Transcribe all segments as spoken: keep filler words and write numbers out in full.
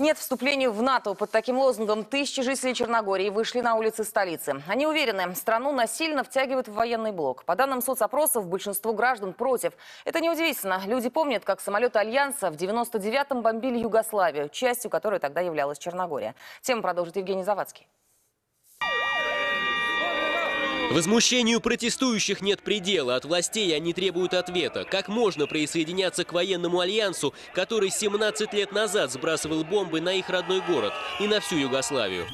Нет вступлению в НАТО. Под таким лозунгом тысячи жителей Черногории вышли на улицы столицы. Они уверены, страну насильно втягивают в военный блок. По данным соцопросов, большинство граждан против. Это неудивительно. Люди помнят, как самолеты Альянса в девяносто девятом бомбили Югославию, частью которой тогда являлась Черногория. Тему продолжит Евгений Завадский. Возмущению протестующих нет предела. От властей они требуют ответа. Как можно присоединяться к военному альянсу, который семнадцать лет назад сбрасывал бомбы на их родной город и на всю Югославию?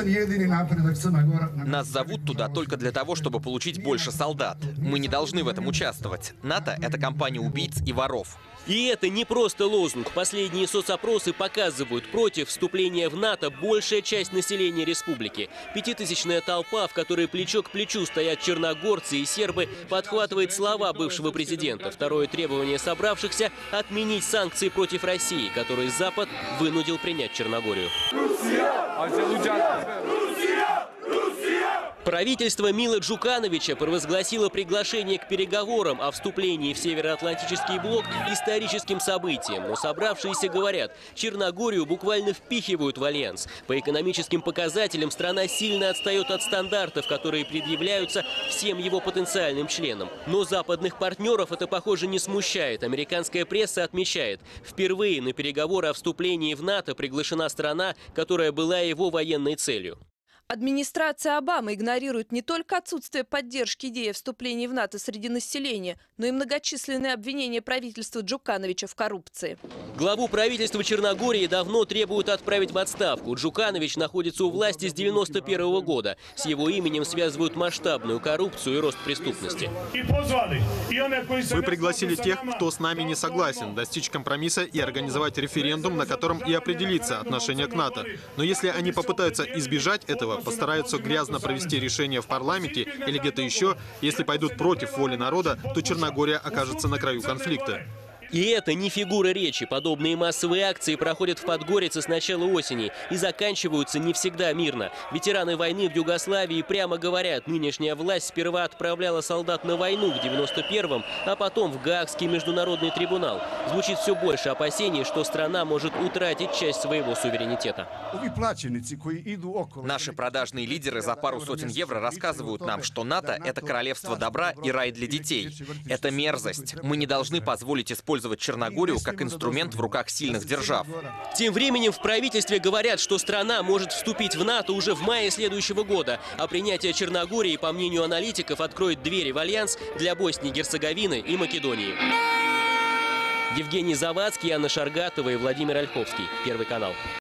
Нас зовут туда только для того, чтобы получить больше солдат. Мы не должны в этом участвовать. НАТО — это компания убийц и воров. И это не просто лозунг. Последние соцопросы показывают, против вступления в НАТО большая часть населения республики. Пятитысячная толпа, в которой плечо к плечу стоят черногорцы и сербы, подхватывает слова бывшего президента. Второе требование собравшихся – отменить санкции против России, которые Запад вынудил принять Черногорию. Правительство Мила Джукановича провозгласило приглашение к переговорам о вступлении в Североатлантический блок историческим событием. Но собравшиеся говорят, Черногорию буквально впихивают в альянс. По экономическим показателям страна сильно отстает от стандартов, которые предъявляются всем его потенциальным членам. Но западных партнеров это, похоже, не смущает. Американская пресса отмечает, впервые на переговоры о вступлении в НАТО приглашена страна, которая была его военной целью. Администрация Обамы игнорирует не только отсутствие поддержки идеи о вступлении в НАТО среди населения, но и многочисленные обвинения правительства Джукановича в коррупции. Главу правительства Черногории давно требуют отправить в отставку. Джуканович находится у власти с девяносто первого года. С его именем связывают масштабную коррупцию и рост преступности. Мы пригласили тех, кто с нами не согласен, достичь компромисса и организовать референдум, на котором и определится отношение к НАТО. Но если они попытаются избежать этого, постараются грязно провести решение в парламенте или где-то еще, если пойдут против воли народа, то Черногория окажется на краю конфликта. И это не фигура речи. Подобные массовые акции проходят в Подгорице с начала осени и заканчиваются не всегда мирно. Ветераны войны в Югославии прямо говорят, нынешняя власть сперва отправляла солдат на войну в девяносто первом, а потом в Гаагский международный трибунал. Звучит все больше опасений, что страна может утратить часть своего суверенитета. Наши продажные лидеры за пару сотен евро рассказывают нам, что НАТО — это королевство добра и рай для детей. Это мерзость. Мы не должны позволить использовать Черногорию как инструмент в руках сильных держав. Тем временем в правительстве говорят, что страна может вступить в НАТО уже в мае следующего года, а принятие Черногории, по мнению аналитиков, откроет двери в альянс для Боснии и Герцеговины и Македонии. Евгений Завадский, Анна Шаргатова и Владимир Ольховский. Первый канал.